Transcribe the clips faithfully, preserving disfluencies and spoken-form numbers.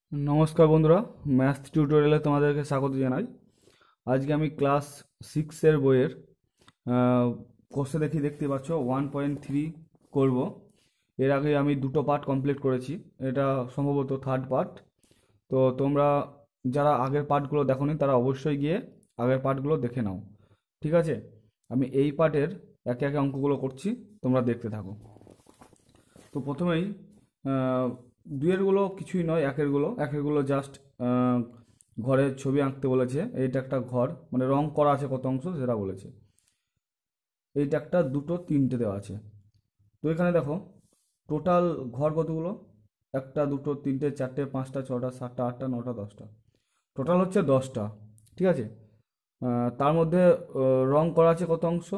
नमस्कार बंधुरा मैथ टिউটোরিয়ালে তোমাদেরকে স্বাগত জানাই। আজকে আমি ক্লাস সিক্সের বইয়ের কোর্সে দেখি দেখতে পাচ্ছ ওয়ান পয়েন্ট থ্রি করবো। এর আগে আমি দুটো পার্ট কমপ্লিট করেছি, এটা সম্ভবত থার্ড পার্ট। তো তোমরা যারা আগের পার্টগুলো দেখোনি তারা অবশ্যই গিয়ে আগের পার্টগুলো দেখে নাও, ঠিক আছে? আমি এই পার্টের একে একে অঙ্কগুলো করছি, তোমরা দেখতে থাকো। তো প্রথমেই আহ, দুইয়েরগুলো কিছুই নয়, একেরগুলো একেরগুলো জাস্ট ঘরের ছবি আঁকতে বলেছে। এইটা একটা ঘর, মানে রং করা আছে কত অংশ সেটা বলেছে। এইটা একটা দুটো তিনটে দেওয়া আছে। তো এখানে দেখো টোটাল ঘর কতগুলো, একটা দুটো তিনটে চারটে পাঁচটা ছটা সাতটা আটটা নটা দশটা, টোটাল হচ্ছে দশটা, ঠিক আছে? আহ, তার মধ্যে আহ, রং করা আছে কত অংশ,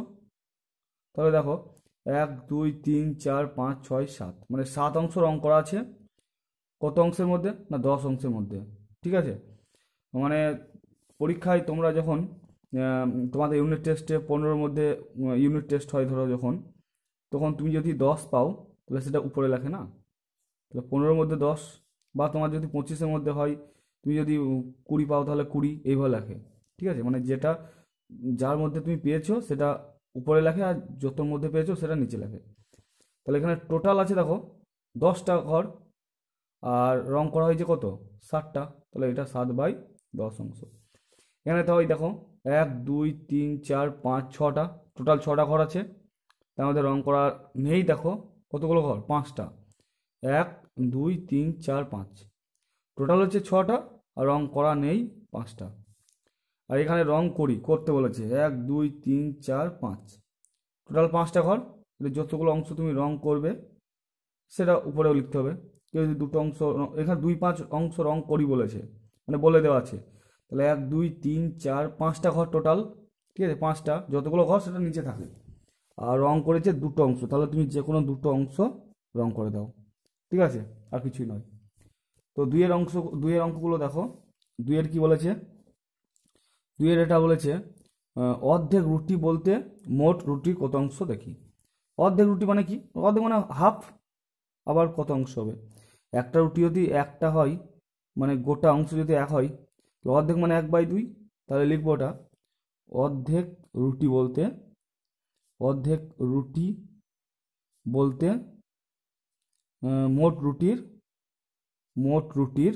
তাহলে দেখো এক দুই তিন চার পাঁচ ছয় সাত, মানে সাত অংশ রং করা আছে। কত অংশের মধ্যে? না, দশ অংশের মধ্যে, ঠিক আছে? মানে পরীক্ষায় তোমরা যখন আহ, তোমাদের ইউনিট টেস্টে পনেরোর মধ্যে ইউনিট টেস্ট হয় ধরো যখন, তখন তুমি যদি দশ পাও তাহলে সেটা উপরে লেখে না, তাহলে পনেরোর মধ্যে দশ। বা তোমার যদি পঁচিশের মধ্যে হয়, তুমি যদি উম, কুড়ি পাও তাহলে কুড়ি, এইভাবে লেখে, ঠিক আছে? মানে যেটা যার মধ্যে তুমি পেয়েছো সেটা উপরে লেখে, আর যতর মধ্যে পেয়েছো সেটা নিচে লেখে। তাহলে এখানে টোটাল আছে দেখো দশটা ঘর, আর রং করা হয়েছে কত, ষাটটা, তাহলে এটা সাত বাই দশ অংশ। এখানে তো ওই দেখো এক দুই তিন চার পাঁচ ছটা, টোটাল ছটা ঘর আছে। তার মধ্যে রং করা নেই দেখো কতগুলো ঘর, পাঁচটা। এক দুই তিন চার পাঁচ, টোটাল হচ্ছে ছটা, আর রং করা নেই পাঁচটা। আর এখানে রং করি করতে বলেছে এক দুই তিন চার পাঁচ, টোটাল পাঁচটা ঘর। এর যতগুলো অংশ তুমি রং করবে সেটা উপরেও লিখতে হবে। কেউ যদি দুটো অংশ র- এখানে দুই পাঁচ অংশ রং করি বলেছে, মানে বলে দেওয়া আছে। তাহলে এক দুই তিন চার পাঁচটা ঘর টোটাল, ঠিক আছে? পাঁচটা, যতগুলো ঘর সেটা নিচে থাকে। আর রং করেছে দুটো অংশ, তাহলে তুমি যে কোনো দুটো অংশ রং করে দাও, ঠিক আছে? আর কিছুই নয়। তো দুইয়ের অংশ, দুইয়ের অঙ্কগুলো দেখো। দুইয়ের কি বলেছে, দুইয়ের এটা বলেছে আহ, অর্ধেক রুটি বলতে মোট রুটি কত অংশ দেখি। অর্ধেক রুটি মানে কি? অর্ধেক মানে হাফ। আবার কত অংশ হবে? একটা রুটি যদি একটা হয়, মানে গোটা অংশ যদি এক হয়, তো অর্ধেক মানে এক বাই দুই। তাহলে লিখবো ওটা অর্ধেক রুটি বলতে, অর্ধেক রুটি বলতে আহ, মোট রুটির, মোট রুটির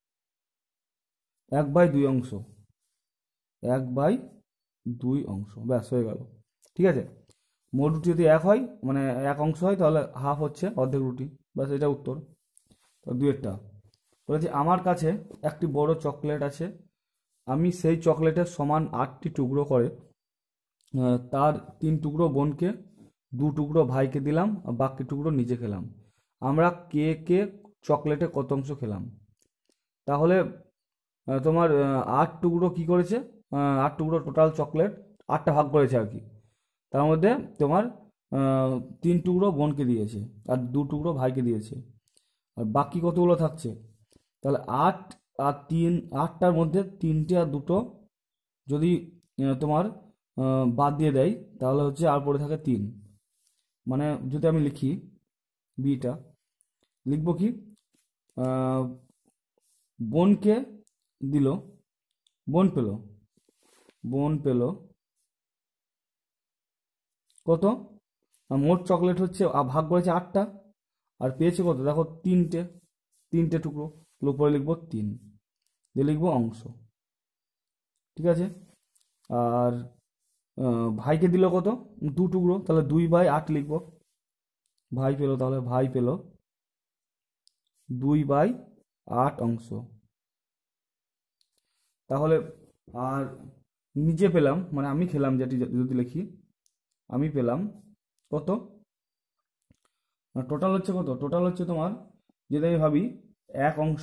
এক বাই দুই অংশ, এক বাই দুই অংশ, ব্যাস হয়ে গেল, ঠিক আছে? মোট রুটি যদি এক হয়, মানে এক অংশ হয়, তাহলে হাফ হচ্ছে অর্ধেক রুটি, ব্যাস এটা উত্তর। তো দুয়েরটা বলেছি আমার কাছে একটি বড় চকলেট আছে, আমি সেই চকলেটের সমান আটটি টুকরো করে আহ, তার তিন টুকরো বোনকে, দু টুকরো ভাইকে দিলাম, আর বাকি টুকরো নিজে খেলাম। আমরা কে কে চকলেটে কত অংশ খেলাম? তাহলে আহ, তোমার আহ, আট টুকরো কি করেছে, আহ, আট টুকরো টোটাল চকলেট আটটা ভাগ করেছে আর কি। তার মধ্যে তোমার আহ, তিন টুকরো বোনকে দিয়েছে, আর দু টুকরো ভাইকে দিয়েছে, আর বাকি কতগুলো থাকছে? তাহলে আট আর তিন, আটটার মধ্যে তিনটে আর দুটো যদি আহ, তোমার আহ, বাদ দিয়ে দেয়, তাহলে হচ্ছে আর পড়ে থাকে তিন। মানে যদি আমি লিখি বিটা, লিখবো কি, আহ, বোনকে দিল, বোন পেল, বোন পেল কত? আর মোট চকলেট হচ্ছে আ, ভাগ করেছে আটটা, আর পেয়েছে কত দেখো তিনটে, তিনটে টুকরো, তাহলে উপরে লিখবো তিন, দিয়ে লিখবো অংশ, ঠিক আছে? আর আহ, ভাইকে দিল কত, দু টুকরো, তাহলে দুই বাই আট লিখবো। ভাই পেলো, তাহলে ভাই পেলো দুই বাই আট অংশ। তাহলে আর নিজে পেলাম, মানে আমি খেলাম, যেটি যদি লিখি আমি পেলাম কত, টোটাল হচ্ছে কত, টোটাল হচ্ছে তোমার, যদি আমি ভাবি এক অংশ,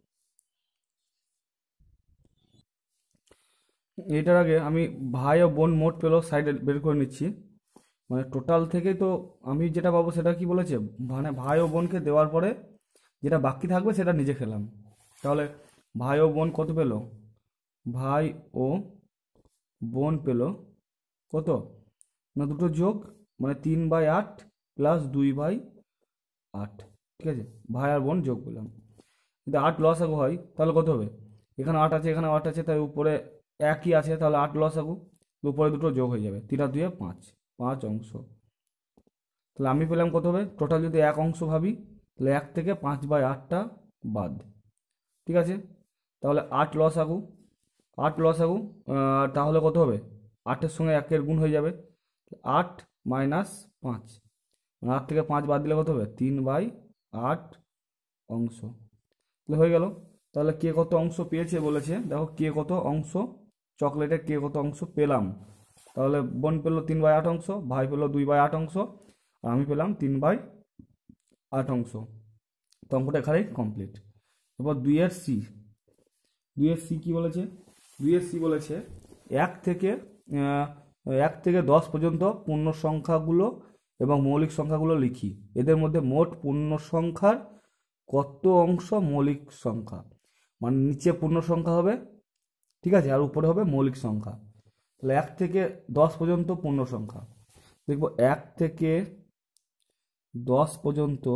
এটার আগে আমি ভাই ও বোন মোট পেলো সাইডে বের করে নিচ্ছি। মানে টোটাল থেকে তো আমি যেটা পাবো সেটা কি বলেছে, মানে ভাই ও বোনকে দেওয়ার পরে যেটা বাকি থাকবে সেটা নিজে খেলাম। তাহলে ভাই ও বোন কত পেলো, ভাই ও বোন পেলো কত, না দুটো যোগ, মানে তিন বাই আট প্লাস দুই বাই আট, ঠিক আছে? ভাই আর বোন যোগ করলাম। যদি আট লসাগু হয় তাহলে কত হবে? এখানে আট আছে, এখানে আট আছে, তাই উপরে একই আছে, তাহলে আট লসাগু, উপরে দুটো যোগ হয়ে যাবে, তিন আর দুয়ে পাঁচ, পাঁচ অংশ। তাহলে আমি পেলাম কত হবে? টোটাল যদি এক অংশ ভাবি তাহলে এক থেকে পাঁচ বাই আটটা বাদ। ঠিক আছে, তাহলে আট লসাগু, আট লসাগু তাহলে কত হবে? আটের সঙ্গে একের গুণ হয়ে যাবে, আট মাইনাস পাঁচ, আট থেকে পাঁচ বাদ দিলে কত হবে? তিন বাই আট অংশ। তাহলে হয়ে গেল। তাহলে কে কত অংশ পেয়েছে বলেছে, দেখো কে কত অংশ, চকলেটে কে কত অংশ পেলাম। তাহলে বোন পেলো তিন বাই আট অংশ, ভাই পেলো দুই বাই আট অংশ, আর আমি পেলাম তিন বাই আট অংশ। তো অঙ্কটা এখানেই কমপ্লিট। এবার দুইয়ের সি, দুইয়ের সি কি বলেছে? দুইয়ের সি বলেছে এক থেকে এক থেকে দশ পর্যন্ত পূর্ণ সংখ্যাগুলো এবং মৌলিক সংখ্যাগুলো লিখি, এদের মধ্যে মোট পূর্ণ সংখ্যার কত অংশ মৌলিক সংখ্যা। মানে নিচে পূর্ণ সংখ্যা হবে, ঠিক আছে, আর উপরে হবে মৌলিক সংখ্যা। তাহলে এক থেকে দশ পর্যন্ত পূর্ণ সংখ্যা দেখবো, এক থেকে দশ পর্যন্ত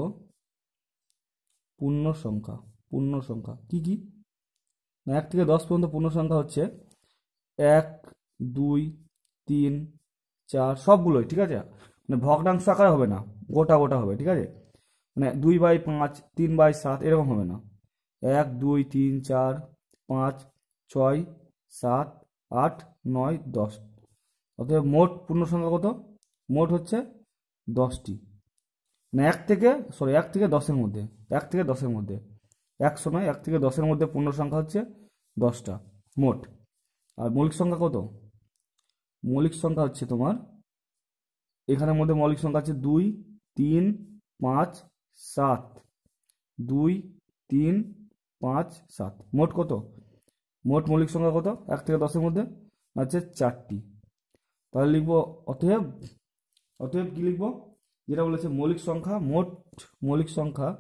পূর্ণ সংখ্যা, পূর্ণ সংখ্যা কি কি? এক থেকে দশ পর্যন্ত পূর্ণ সংখ্যা হচ্ছে এক, দুই, তিন, চার, সবগুলোই, ঠিক আছে, মানে ভগ্নাংশ আকারে হবে না, গোটা গোটা হবে, ঠিক আছে, মানে দুই বাই পাঁচ, তিন বাই সাত এরকম হবে না, এক, দুই, তিন, চার, পাঁচ, ছয়, সাত, আট, নয়, দশ। অতএব মোট পূর্ণ সংখ্যা কত? মোট হচ্ছে দশটি। মানে এক থেকে সরি এক থেকে দশের মধ্যে, এক থেকে দশের মধ্যে, একশো নয়, এক থেকে দশের মধ্যে পূর্ণ সংখ্যা হচ্ছে দশটা মোট। আর মৌলিক সংখ্যা কত? মৌলিক সংখ্যা হচ্ছে তোমার এখানের মধ্যে মৌলিক সংখ্যা আছে দুই, তিন, পাঁচ, সাত, দুই, তিন, পাঁচ, সাত, মোট কত? মোট মৌলিক সংখ্যা কত এক থেকে দশের মধ্যে? আছে চারটি। তাহলে লিখবো অতএব, অতএব কি লিখবো? যেটা বলেছে মৌলিক সংখ্যা, মোট মৌলিক সংখ্যা,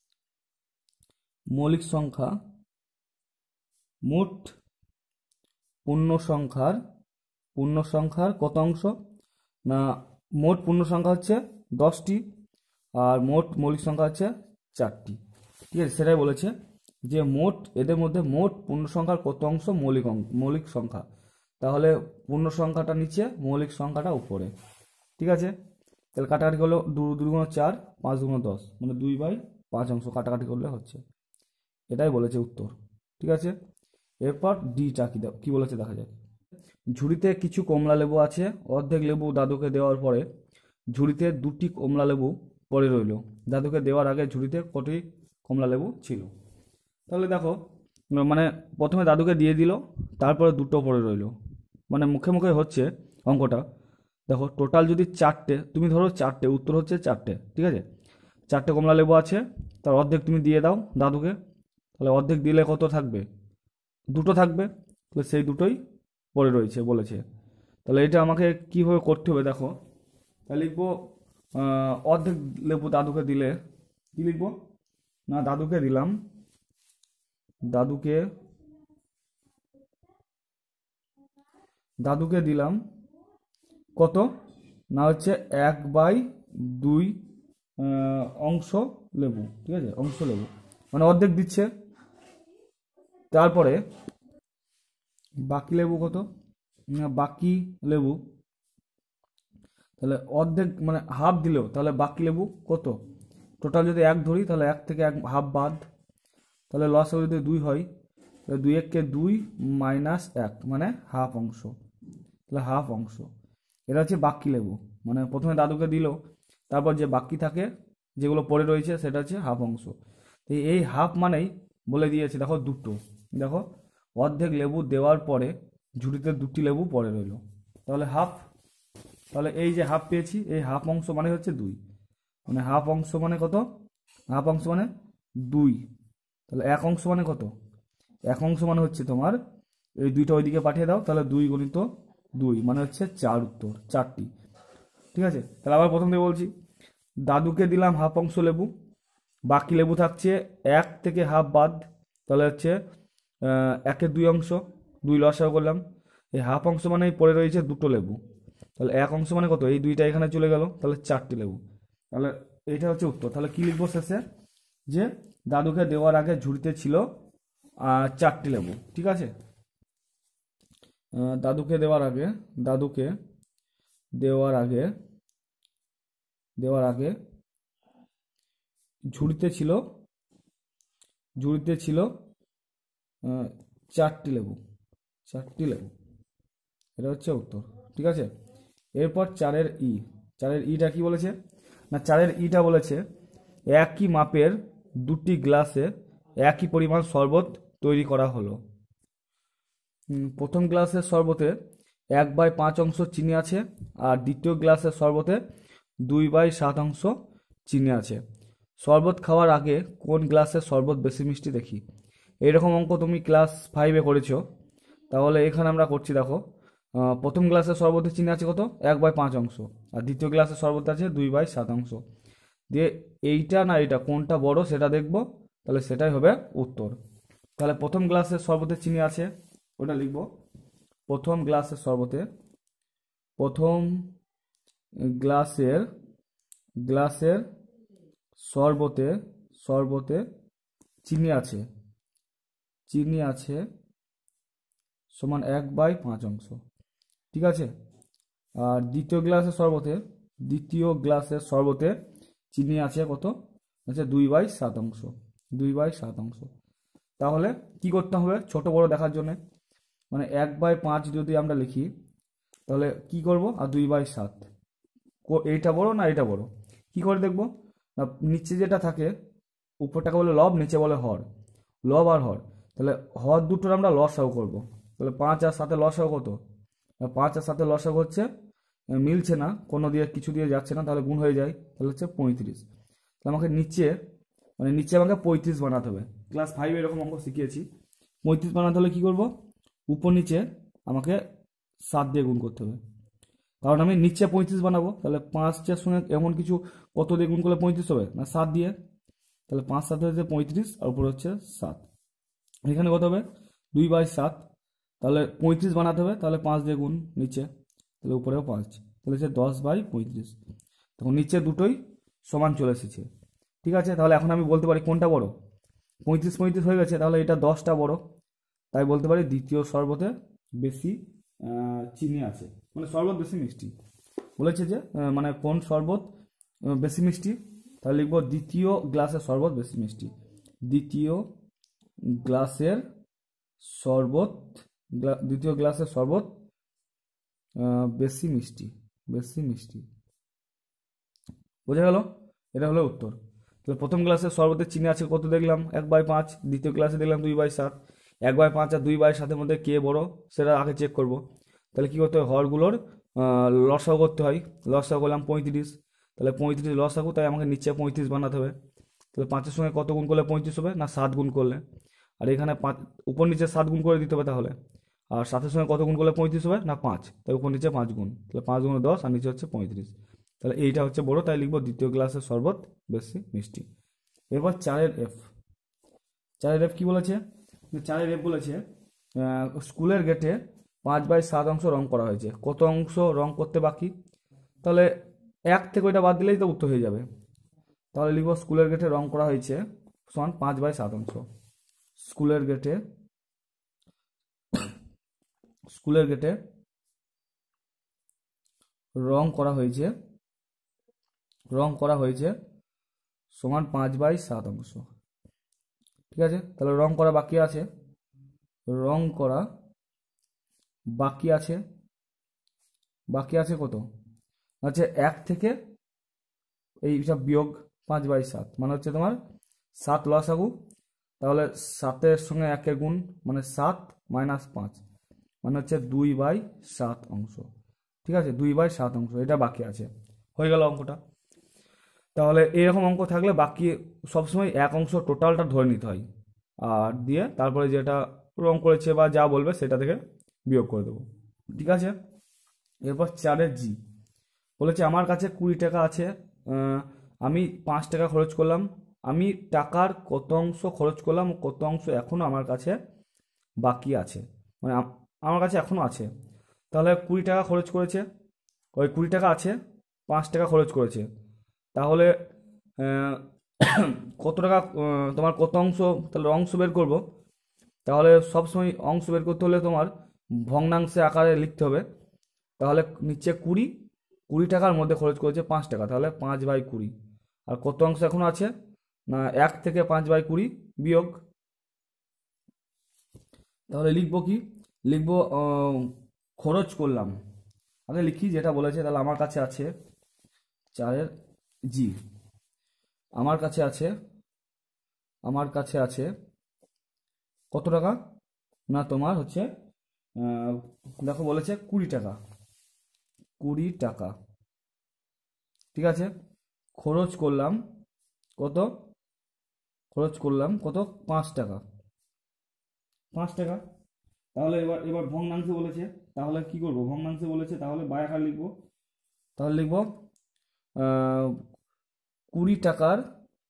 মৌলিক সংখ্যা মোট পূর্ণ সংখ্যার, পূর্ণ সংখ্যার কত অংশ না, মোট পূর্ণ সংখ্যা হচ্ছে দশটি আর মোট মৌলিক সংখ্যা হচ্ছে চারটি, ঠিক আছে, সেটাই বলেছে যে মোট এদের মধ্যে মোট পূর্ণ সংখ্যার কত অংশ মৌলিক মৌলিক সংখ্যা। তাহলে পূর্ণ সংখ্যাটা নিচে, মৌলিক সংখ্যাটা উপরে, ঠিক আছে। তাহলে কাটাকাটি করলো, দু দুগুণ চার, পাঁচ দুগুণ দশ, মানে দুই বাই পাঁচ অংশ কাটাকাটি করলে হচ্ছে, এটাই বলেছে উত্তর, ঠিক আছে। এরপর ডিটা কি কি বলেছে দেখা যাক। ঝুড়িতে কিছু কমলা লেবু আছে, অর্ধেক লেবু দাদুকে দেওয়ার পরে ঝুড়িতে দুটি কমলা লেবু পড়ে রইল, দাদুকে দেওয়ার আগে ঝুড়িতে কটি কমলা লেবু ছিল। তাহলে দেখো, মানে প্রথমে দাদুকে দিয়ে দিল, তারপরে দুটো পড়ে রইল, মানে মুখে মুখে হচ্ছে অঙ্কটা। দেখো টোটাল যদি চারটে, তুমি ধরো চারটে, উত্তর হচ্ছে চারটে, ঠিক আছে, চারটে কমলা লেবু আছে, তার অর্ধেক তুমি দিয়ে দাও দাদুকে, তাহলে অর্ধেক দিলে কত থাকবে? দুটো থাকবে, তো সেই দুটোই পড়ে রয়েছে বলেছে। তাহলে এটা আমাকে কীভাবে করতে হবে দেখো, তাহলে লিখবো অর্ধেক লেবু দাদুকে দিলে কি লিখবো না, দাদুকে দিলাম, দাদুকে দাদুকে দিলাম কত না হচ্ছে এক বাই দুই অংশ লেবু, ঠিক আছে, অংশ লেবু মানে অর্ধেক দিচ্ছে। তারপরে বাকি লেবু কত না, বাকি লেবু তাহলে অর্ধেক মানে হাফ দিলেও, তাহলে বাকি লেবু কত? টোটাল যদি এক ধরি তাহলে এক থেকে এক হাফ বাদ, তাহলে লস যদি দুই হয়, তাহলে দুই এককে দুই মাইনাস এক মানে হাফ অংশ, তাহলে হাফ অংশ। এটা হচ্ছে বাকি লেবু, মানে প্রথমে দাদুকে দিল, তারপর যে বাকি থাকে যেগুলো পড়ে রয়েছে সেটা হচ্ছে হাফ অংশ। তো এই হাফ মানেই বলে দিয়েছে, দেখো দুটো, দেখো অর্ধেক লেবু দেওয়ার পরে ঝুড়িতে দুটি লেবু পড়ে রইল, তাহলে হাফ। তাহলে এই যে হাফ পেয়েছি, এই হাফ অংশ মানে হচ্ছে দুই, মানে হাফ অংশ মানে কত? হাফ অংশ মানে দুই। তাহলে এক অংশ মানে কত? এক অংশ মানে হচ্ছে তোমার এই দুইটা ওইদিকে পাঠিয়ে দাও, তাহলে দুই গণিত দুই মানে হচ্ছে চার, উত্তর চারটি, ঠিক আছে। তাহলে আবার প্রথম থেকে বলছি, দাদুকে দিলাম হাফ অংশ লেবু, বাকি লেবু থাকছে এক থেকে হাফ বাদ, তাহলে হচ্ছে একের দুই অংশ, দুই লসাও করলাম, এই হাফ অংশ মানে পড়ে রয়েছে দুটো লেবু, তাহলে এক অংশ মানে কত? এই দুইটা এখানে চলে গেল, তাহলে চারটি লেবু, তাহলে এইটা হচ্ছে উত্তর। তাহলে কি লিখবো শেষে যে দাদুকে দেওয়ার আগে ঝুড়িতে ছিল আহ, চারটি লেবু, ঠিক আছে। আহ, দাদুকে দেওয়ার আগে দাদুকে দেওয়ার আগে দেওয়ার আগে ঝুড়িতে ছিল ঝুড়িতে ছিল আহ, চারটি লেবু চারটি লেবু এটা হচ্ছে উত্তর, ঠিক আছে। এরপর চারের ই চারের ইটা কি বলেছে না, চারের ইটা বলেছে একই মাপের দুটি গ্লাসে একই পরিমাণ শরবত তৈরি করা হলো। হুম, প্রথম গ্লাসের শরবতে এক বাই পাঁচ অংশ চিনি আছে, আর দ্বিতীয় গ্লাসের শরবতে দুই বাই সাত অংশ চিনি আছে। শরবত খাওয়ার আগে কোন গ্লাসের শরবত বেশি মিষ্টি দেখি। এইরকম অঙ্ক তুমি ক্লাস ফাইভে করেছো, তাহলে এখানে আমরা করছি দেখো। আহ, প্রথম গ্লাসের শরবতে চিনি আছে কত, এক বাই পাঁচ অংশ, আর দ্বিতীয় গ্লাসের শরবত আছে দুই বাই সাত অংশ। দিয়ে এইটা না এইটা কোনটা বড় সেটা দেখবো, তাহলে সেটাই হবে উত্তর। তাহলে প্রথম গ্লাসের শরবতে চিনি আছে, ওটা লিখবো। প্রথম গ্লাসের শরবতে প্রথম গ্লাসের গ্লাসের শরবতে শরবতে চিনি আছে চিনি আছে সমান এক বাই পাঁচ অংশ, ঠিক আছে। আর দ্বিতীয় গ্লাসের শরবতে দ্বিতীয় গ্লাসের শরবতে চিনি আছে কত, আচ্ছা দুই বাই সাত অংশ দুই বাই সাত অংশ। তাহলে কি করতে হবে ছোট বড় দেখার জন্য, মানে এক বাই পাঁচ যদি আমরা লিখি তাহলে কি করব, আর দুই বাই সাত এইটা বড় না এটা বড়, কি করে দেখবো না, নিচে যেটা থাকে উপরটাকে বলে লব, নিচে বলে হর, লব আর হর। তাহলে হর দুটোর আমরা লসাগু করব, তাহলে পাঁচ আর সাথে লসাগু কত, পাঁচ আর সাথে লসাগু হচ্ছে মিলছে না, কোনো দিয়ে কিছু দিয়ে যাচ্ছে না, তাহলে গুণ হয়ে যায়, তাহলে হচ্ছে পঁয়ত্রিশ। তাহলে আমাকে নিচে মানে নিচে আমাকে পঁয়ত্রিশ বানাতে হবে। ক্লাস ফাইভে এরকম অঙ্ক শিখিয়েছি। পঁয়ত্রিশ বানাতে হলে কী করবো, উপর নিচে আমাকে সাত দিয়ে গুণ করতে হবে, কারণ আমি নিচে পঁয়ত্রিশ বানাবো। তাহলে পাঁচের সঙ্গে এমন কিছু কত দিয়ে গুণ করলে পঁয়ত্রিশ হবে না, সাত দিয়ে। তাহলে পাঁচ সাথে হচ্ছে পঁয়ত্রিশ, আর উপরে হচ্ছে সাত। এখানে কত হবে, দুই বাই সাত। তাহলে পঁয়ত্রিশ বানাতে হবে, তাহলে পাঁচ দিয়ে গুণ নিচে, তাহলে উপরেও পাঁচ, তাহলে হচ্ছে দশ বাই পঁয়ত্রিশ। তখন নিচে দুটোই সমান চলে এসেছে, ঠিক আছে। তাহলে এখন আমি বলতে পারি কোনটা বড়, পঁয়ত্রিশ পঁয়ত্রিশ হয়ে গেছে, তাহলে এটা দশটা বড়, তাই বলতে পারি দ্বিতীয় শরবতে বেশি আহ, চিনি আছে, মানে শরবত বেশি মিষ্টি বলেছে যে আহ, মানে কোন শরবত আহ, বেশি মিষ্টি, তাহলে লিখবো দ্বিতীয় গ্লাসের শরবত বেশি মিষ্টি। দ্বিতীয় গ্লাসের শরবত গ্লা- দ্বিতীয় গ্লাসের শরবত আহ, বেশি মিষ্টি বেশি মিষ্টি বোঝা গেল, এটা হলো উত্তর। তাহলে প্রথম গ্লাসে শরবতে চিনি আছে কত দেখলাম, এক বাই পাঁচ। দ্বিতীয় গ্লাসে দেখলাম দুই বাই সাত। এক বাই পাঁচ আর দুই বাই সাতের মধ্যে কে বড় সেটা আগে চেক করব। তাহলে কী করতে হয়, হরগুলোর আহ, লসাগু করতে হয়। লসাগু করলাম পঁয়ত্রিশ, তাহলে পঁয়ত্রিশ লসাগু, তাই আমাকে নিচে পঁয়ত্রিশ বানাতে হবে। তাহলে পাঁচের সঙ্গে কত গুণ করলে পঁয়ত্রিশ হবে না, সাত গুণ করলে। আর এখানে পাঁচ উপর নিচে সাত গুণ করে দিতে হবে তাহলে। আর সাতের সঙ্গে কত গুণ করলে পঁয়ত্রিশ হবে না, পাঁচ, তাই উপর নিচে পাঁচ গুণ, তাহলে পাঁচ গুণে দশ, আর নিচে হচ্ছে পঁয়ত্রিশ। তাহলে এইটা হচ্ছে বড়, তাই লিখবো দ্বিতীয় গ্লাসের শরবত বেশি মিষ্টি। এরপর চারের এফ চারের এফ কি বলেছে, চারের এফ বলেছে আহ, স্কুলের গেটে পাঁচ বাই সাত অংশ রং করা হয়েছে, কত অংশ রং করতে বাকি। তাহলে এক থেকে ওইটা বাদ দিলেই তো উত্তর হয়ে যাবে। তাহলে লিখবো স্কুলের গেটে রং করা হয়েছে সমান পাঁচ বাই সাত অংশ। স্কুলের গেটে স্কুলের গেটে রং করা হয়েছে রং করা হয়েছে সমান পাঁচ বাই সাত অংশ, ঠিক আছে। তাহলে রং করা বাকি আছে রং করা বাকি আছে বাকি আছে কত, আচ্ছা এক থেকে এই সব বিয়োগ পাঁচ বাই সাত, মানে হচ্ছে তোমার সাত লসাগু, তাহলে সাতের সঙ্গে একের গুণ মানে সাত মাইনাস পাঁচ, মানে হচ্ছে দুই বাই সাত অংশ, ঠিক আছে। দুই বাই সাত অংশ এটা বাকি আছে, হয়ে গেল অঙ্কটা। তাহলে এরকম অঙ্ক থাকলে বাকি সবসময় এক অংশ টোটালটা ধরে নিতে হয়, আর দিয়ে তারপরে যেটা রং করেছে বা যা বলবে সেটা থেকে বিয়োগ করে দেবো, ঠিক আছে। এরপর চারের জি বলেছে আমার কাছে কুড়ি টাকা আছে, আহ, আমি পাঁচ টাকা খরচ করলাম, আমি টাকার কত অংশ খরচ করলাম ও কত অংশ এখনো আমার কাছে বাকি আছে, মানে আম- আমার কাছে এখনো আছে। তাহলে কুড়ি টাকা খরচ করেছে, ওই কুড়ি টাকা আছে, পাঁচ টাকা খরচ করেছে, তাহলে আহ, কত টাকা আহ, তোমার কত অংশ, তাহলে অংশ বের করব। তাহলে সবসময় অংশ বের করতে হলে তোমার ভগ্নাংশে আকারে লিখতে হবে। তাহলে নিচে কুড়ি, কুড়ি টাকার মধ্যে খরচ করেছে পাঁচ টাকা, তাহলে পাঁচ বাই কুড়ি। আর কত অংশ এখনো আছে না, এক থেকে পাঁচ বাই কুড়ি বিয়োগ। তাহলে লিখবো কি, লিখবো আহ, খরচ করলাম। আগে লিখি যেটা বলেছে। তাহলে আমার কাছে আছে চারের জি, আমার কাছে আছে, আমার কাছে আছে কত টাকা না, তোমার হচ্ছে আহ, দেখো বলেছে কুড়ি টাকা, কুড়ি টাকা, ঠিক আছে। খরচ করলাম কত, খরচ করলাম কত, পাঁচ টাকা, পাঁচ টাকা। তাহলে এবার এবার ভগ্নাংশে বলেছে, তাহলে কি করব, ভগ্নাংশে বলেছে তাহলে বাই আকার লিখবো। তাহলে লিখবো আহ, কুড়ি টাকার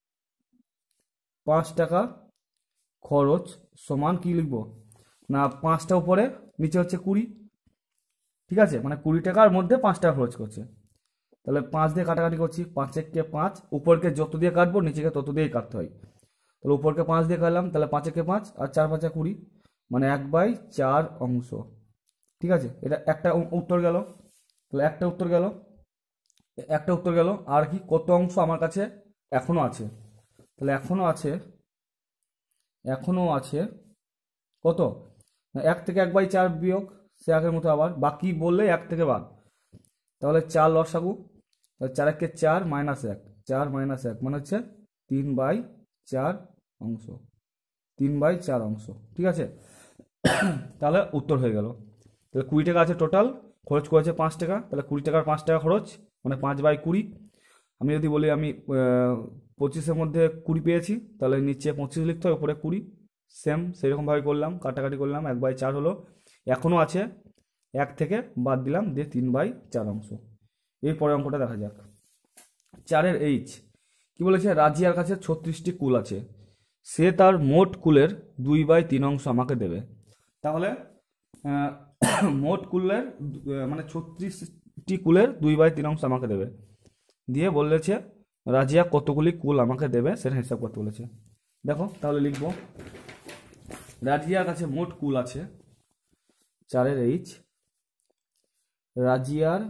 পাঁচ টাকা খরচ সমান কি লিখবো না, পাঁচটা উপরে নিচে হচ্ছে কুড়ি, ঠিক আছে, মানে কুড়ি টাকার মধ্যে পাঁচ টাকা খরচ করছে। তাহলে পাঁচ দিয়ে কাটাকাটি করছি, পাঁচ এককে পাঁচ, উপরকে যত দিয়ে কাটবো নিচেকে তত দিয়েই কাটতে হয়। তাহলে উপরকে পাঁচ দিয়ে কাটলাম, তাহলে পাঁচ একে পাঁচ আর চার পাঁচে কুড়ি, মানে এক বাই চার অংশ, ঠিক আছে। এটা একটা উ- উত্তর গেল। তাহলে একটা উত্তর গেল, একটা উত্তর গেল। আর কি কত অংশ আমার কাছে এখনো আছে, তাহলে এখনো আছে, এখনো আছে কত না, এক থেকে এক বাই চার বিয়োগ, সে আগের মতো আবার বাকি বললে এক থেকে বাদ। তাহলে চার লসাগু, তাহলে চার একে চার মাইনাস এক, চার মাইনাস এক মানে হচ্ছে তিন বাই চার অংশ, তিন বাই চার অংশ, ঠিক আছে। তাহলে উত্তর হয়ে গেল। তাহলে কুড়ি টাকা আছে টোটাল, খরচ করেছে পাঁচ টাকা, তাহলে কুড়ি টাকার পাঁচ টাকা খরচ মানে পাঁচ বাই কুড়ি। আমি যদি বলি আমি আহ, পঁচিশের মধ্যে কুড়ি পেয়েছি, তাহলে নিচে পঁচিশ লিখতে হবে, উপরে কুড়ি। সেম সেরকমভাবে করলাম, কাটাকাটি করলাম, এক বাই চার হলো। এখনও আছে, এক থেকে বাদ দিলাম, দিয়ে তিন বাই চার অংশ। এই পরের অঙ্কটা দেখা যাক। চারের এইচ কি বলেছে, রাজিয়ার কাছে ছত্রিশটি কুল আছে, সে তার মোট কুলের দুই বাই তিন অংশ আমাকে দেবে। তাহলে আহ, মোট কুলের আহ, মানে ছত্রিশটি কুলের দুই বাই তিন অংশ আমাকে দেবে, দিয়ে বলেছে রাজিয়া কতগুলি কুল আমাকে দেবে সেটা হিসাব করতে বলেছে। দেখো তাহলে লিখবো, রাজিয়ার কাছে মোট কুল আছে, চারের এইচ, রাজিয়ার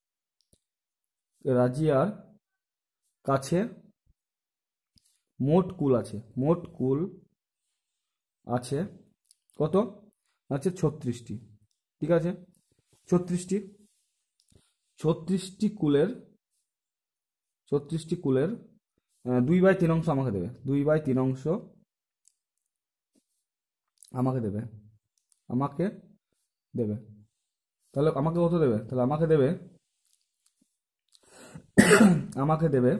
রাজিয়ার কাছে মোট কুল আছে, মোট কুল আছে কত আছে, ছত্রিশটি, ঠিক আছে। ছত্রিশটি, ছত্রিশটি কুলের, ছত্রিশটি কুলের আহ, দুই বাই তিন অংশ আমাকে দেবে, দুই বাই তিন অংশ আমাকে দেবে, আমাকে দেবে। তাহলে আমাকে কত দেবে, তাহলে আমাকে দেবে, আমাকে দেবে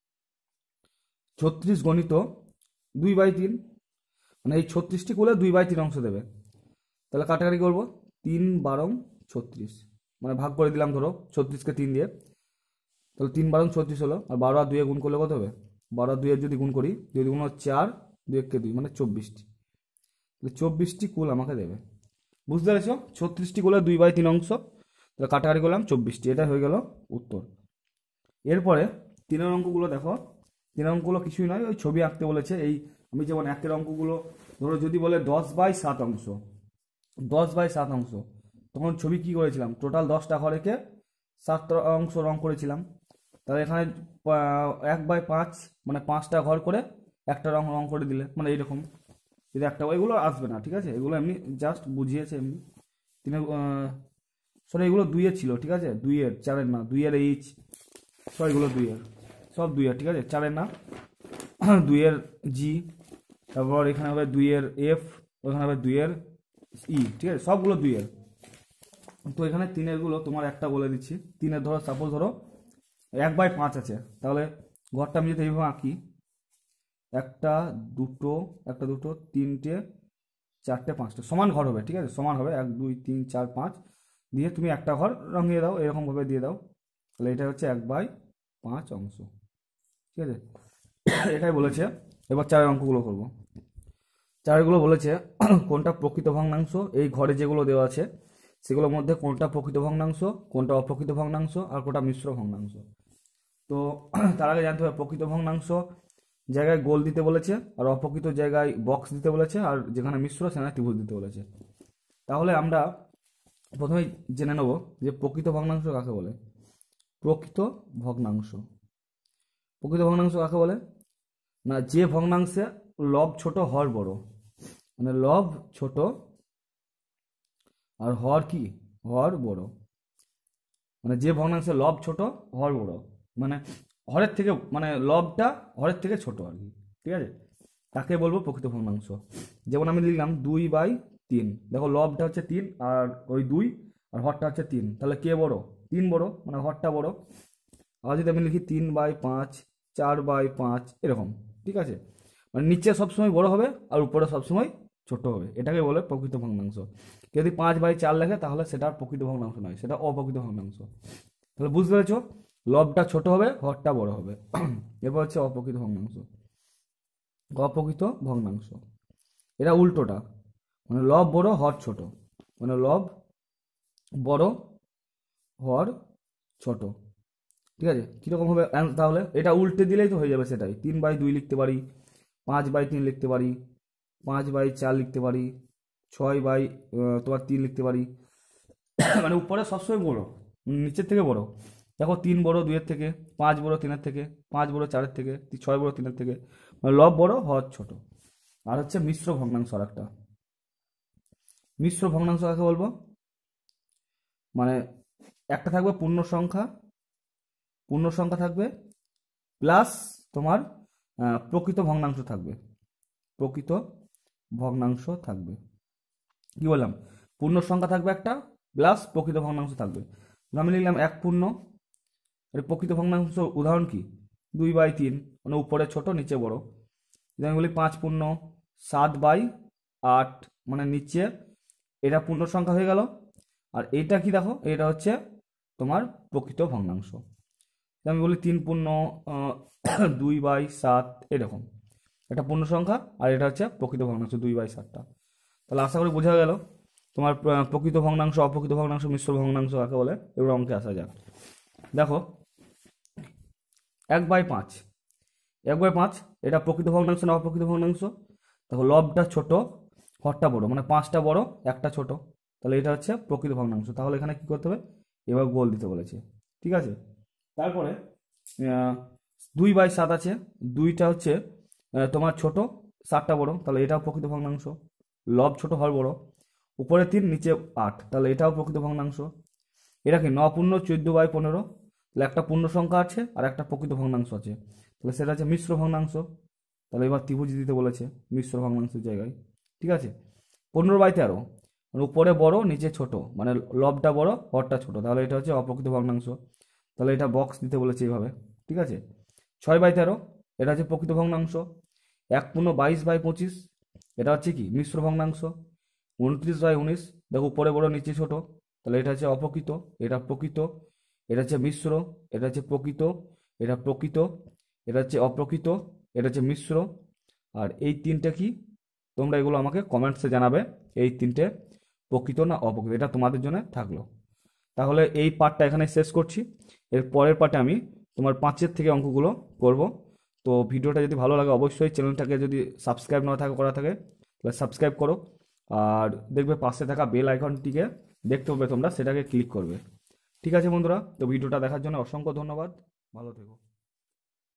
ছত্রিশ গণিত দুই বাই তিন, মানে এই ছত্রিশটি কুলে দুই বাই তিন অংশ দেবে। তাহলে কাটাকাটি করবো, তিন বারং ছত্রিশ, মানে ভাগ করে দিলাম ধরো ছত্রিশকে তিন দিয়ে, তাহলে তিন বারং ছত্রিশ হলো। আর বারো আর দুয়ে গুণ করলে কত হবে, বারো আর দুইয়ের যদি গুণ করি, যদি গুণ হয় চার, দুই এককে দুই মানে চব্বিশটি, তাহলে চব্বিশটি কুল আমাকে দেবে। বুঝতে পেরেছো, ছত্রিশটি কুলে দুই বাই তিন অংশ, তাহলে কাটাকাটি করলাম চব্বিশটি, এটা হয়ে গেল উত্তর। এরপরে তিনের অঙ্কগুলো দেখো, তিনের অঙ্কগুলো কিছুই নয়, ওই ছবি আঁকতে বলেছে। এই আমি যেমন একের অঙ্কগুলো ধরো যদি বলে দশ বাই সাত অংশ, দশ বাই সাত অংশ, তখন ছবি কি করেছিলাম, টোটাল দশটা ঘর রেখে সাতটা অংশ রং করেছিলাম। তাহলে এখানে আহ, এক বাই পাঁচ মানে পাঁচটা ঘর করে একটা রং রং করে দিলে, মানে এইরকম যদি একটা, এগুলো আসবে না, ঠিক আছে, এগুলো এমনি জাস্ট বুঝিয়েছে এমনি। তিনের সরি এগুলো দুইয়ের ছিল, ঠিক আছে, দুইয়ের, চারের না, দুইয়ের এইচ, সরি এগুলো দুইয়ের, সব দুইয়ের, ঠিক আছে, চারের না, দুইয়ের জি, তারপর এখানে হবে দুইয়ের এফ, ওখানে হবে দুইয়ের ই, ঠিক আছে, সবগুলো দুইয়ের। তো এখানে তিনের গুলো তোমার একটা বলে দিচ্ছি। তিনের ধরো সাপোজ ধরো এক বাই পাঁচ আছে, তাহলে ঘরটা আমি যদি এইভাবে আঁকি, একটা দুটো, একটা দুটো তিনটে চারটে পাঁচটা সমান ঘর হবে, ঠিক আছে, সমান হবে, এক দুই তিন চার পাঁচ, দিয়ে তুমি একটা ঘর রঙিয়ে দাও, এরকমভাবে দিয়ে দাও, তাহলে এটা হচ্ছে এক বাই পাঁচ অংশ, ঠিক আছে। এটাই বলেছে। এবার চারের অঙ্কগুলো করবো। চারগুলো বলেছে কোনটা প্রকৃত ভগ্নাংশ, এই ঘরে যেগুলো দেওয়া আছে সেগুলোর মধ্যে কোনটা প্রকৃত ভগ্নাংশ, কোনটা অপ্রকৃত ভগ্নাংশ, আর কোনটা মিশ্র ভগ্নাংশ। তো তার আগে জানতে হবে প্রকৃত ভগ্নাংশ জায়গায় গোল দিতে বলেছে, আর অপ্রকৃত জায়গায় বক্স দিতে বলেছে, আর যেখানে মিশ্র সেখানে ত্রিভুজ দিতে বলেছে। তাহলে আমরা প্রথমে জেনে নেব যে প্রকৃত ভগ্নাংশ কাকে বলে। প্রকৃত ভগ্নাংশ প্রকৃত ভগ্নাংশ কাকে বলে না, যে ভগ্নাংশে লব ছোট হর বড়, মানে লব ছোট আর হর কি, হর বড়, মানে যে ভগ্নাংশে লব ছোট হর বড়, মানে হরের থেকে, মানে লবটা হরের থেকে ছোট আর কি, ঠিক আছে, তাকে বলবো প্রকৃত ভগ্নাংশ। যেমন আমি লিখলাম দুই বাই তিন, দেখো লবটা হচ্ছে তিন আর ওই দুই আর হরটা হচ্ছে তিন, তাহলে কে বড়, তিন বড়, মানে হরটা বড়। আবার যদি আমি লিখি তিন বাই পাঁচ, চার বাই পাঁচ, এরকম, ঠিক আছে, মানে নিচে সবসময় বড় হবে আর উপরে সবসময় ছোট হবে, এটাকে বলে প্রকৃত ভগ্নাংশ। যদি পাঁচ বাই চার লেখে তাহলে সেটা প্রকৃত ভগ্নাংশ নয়, সেটা অপ্রকৃত ভগ্নাংশ। তাহলে বুঝতে পেরেছ, লবটা ছোট হবে হরটা বড় হবে। এরপর হচ্ছে অপ্রকৃত ভগ্নাংশ। অপ্রকৃত ভগ্নাংশ এটা উল্টোটা, মানে লব বড় হর ছোট, মানে লব বড় হর ছোট, ঠিক আছে। কীরকম হবে তাহলে, এটা উল্টে দিলেই তো হয়ে যাবে, সেটাই তিন বাই দুই লিখতে পারি, পাঁচ বাই তিন লিখতে পারি, পাঁচ বাই চার লিখতে পারি, ছয় বাই তোমার তিন লিখতে পারি। মানে উপরে সবসময় বড়, নিচের থেকে বড়। দেখো তিন বড় দুইয়ের থেকে, পাঁচ বড় তিনের থেকে, পাঁচ বড় চারের থেকে, ছয় বড় তিনের থেকে, মানে লব বড় হর ছোট। আর হচ্ছে মিশ্র ভগ্নাংশ, আর একটা মিশ্র ভগ্নাংশ কাকে বলবো, মানে একটা থাকবে পূর্ণ সংখ্যা, পূর্ণ সংখ্যা থাকবে প্লাস তোমার প্রকৃত ভগ্নাংশ থাকবে, প্রকৃত ভগ্নাংশ থাকবে। কি বললাম, পূর্ণ সংখ্যা থাকবে একটা প্লাস প্রকৃত ভগ্নাংশ থাকবে। আমি লিখলাম এক পূর্ণ, এর প্রকৃত ভগ্নাংশ উদাহরণ কি, দুই বাই তিন, মানে উপরে ছোট নিচে বড়। যদি আমি বলি পাঁচ পূর্ণ, সাত বাই আট, মানে নিচে, এটা পূর্ণ সংখ্যা হয়ে গেল। আর এইটা কি দেখো, এটা হচ্ছে তোমার প্রকৃত ভগ্নাংশ। আমি বলি তিন পূর্ণ দুই বাই সাত, এরকম, এটা পূর্ণ সংখ্যা আর এটা হচ্ছে প্রকৃত ভগ্নাংশ দুই বাই সাতটা। তাহলে আশা করি বোঝা গেল তোমার প্রকৃত ভগ্নাংশ, অপ্রকৃত ভগ্নাংশ, মিশ্র ভগ্নাংশ কাকে বলে। এবার অঙ্কে আসা যাক। দেখো এক বাই পাঁচ, এক বাই পাঁচ এটা প্রকৃত ভগ্নাংশ না অপ্রকৃত ভগ্নাংশ। দেখো লবটা ছোট হরটা বড়, মানে পাঁচটা বড় একটা ছোট, তাহলে এটা হচ্ছে প্রকৃত ভগ্নাংশ। তাহলে এখানে কি করতে হবে, এবার গোল দিতে বলেছে, ঠিক আছে। তারপরে দুই বাই সাত আছে, দুইটা হচ্ছে তোমার ছোট, সাতটা বড়, তাহলে এটাও প্রকৃত ভগ্নাংশ। লব ছোট হর বড়, উপরে তিন নিচে আট, তাহলে এটাও প্রকৃত ভগ্নাংশ। এটা কি ন পূর্ণ চোদ্দ বাই পনেরো, তাহলে একটা পূর্ণ সংখ্যা আছে আর একটা প্রকৃত ভগ্নাংশ আছে, তাহলে সেটা হচ্ছে মিশ্র ভগ্নাংশ। তাহলে এবার ত্রিভুজ দিতে বলেছে মিশ্র ভগ্নাংশের জায়গায়, ঠিক আছে। পনেরো বাই তেরো, মানে উপরে বড় নিচে ছোট, মানে লবটা বড় হরটা ছোট, তাহলে এটা হচ্ছে অপ্রকৃত ভগ্নাংশ। তাহলে এটা বক্স দিতে বলেছে এইভাবে, ঠিক আছে। ছয় বাই তেরো, এটা হচ্ছে প্রকৃত ভগ্নাংশ। এক পূর্ণ বাইশ বাই পঁচিশ, এটা হচ্ছে কি মিশ্র ভগ্নাংশ। উনত্রিশ বাই উনিশ, দেখো উপরে বড় নিচে ছোট, তাহলে এটা হচ্ছে অপ্রকৃত, এটা প্রকৃত, এটা হচ্ছে মিশ্র, এটা হচ্ছে প্রকৃত, এটা প্রকৃত, এটা হচ্ছে অপ্রকৃত, এটা হচ্ছে মিশ্র। আর এই তিনটে কি, তোমরা এগুলো আমাকে কমেন্টসে জানাবে, এই তিনটে প্রকৃত না অপ্রকৃত, এটা তোমাদের জন্য থাকলো। তাহলে এই পার্টটা এখানে শেষ করছি। এর পরের পার্টে আমি তোমার পাঁচের থেকে অঙ্কগুলো করব। তো ভিডিওটা যদি ভালো লাগে অবশ্যই চ্যানেলটাকে যদি সাবস্ক্রাইব না থাকে করা থাকে তাহলে সাবস্ক্রাইব করো, আর দেখবে পাশে থাকা বেল আইকনটিকে দেখতে হবে তোমরা, সেটাকে ক্লিক করবে। ঠিক আছে বন্ধুরা, তো ভিডিওটা দেখার জন্য অসংখ্য ধন্যবাদ, ভালো থেকো।